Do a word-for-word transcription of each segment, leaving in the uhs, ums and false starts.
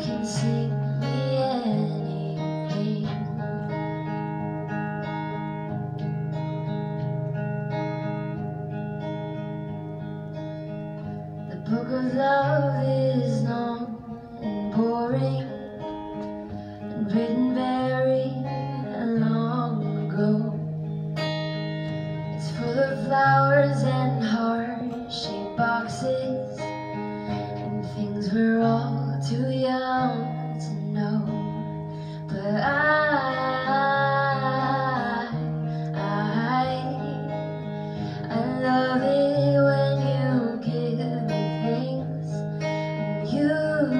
can sing me anything. The book of love is long and boring, and written very long ago. It's full of flowers and heart-shaped boxes, and things we're all too young to know. But I, I, I love it when you give me things. You,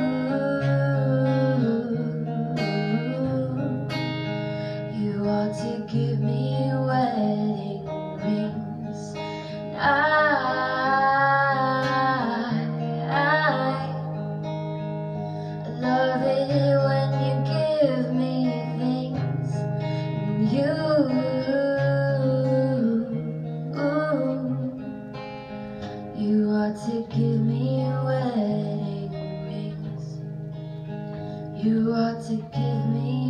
you ought to give me wedding rings. I, I love it when you give me things. You, you ought to give me wedding rings. You ought to give me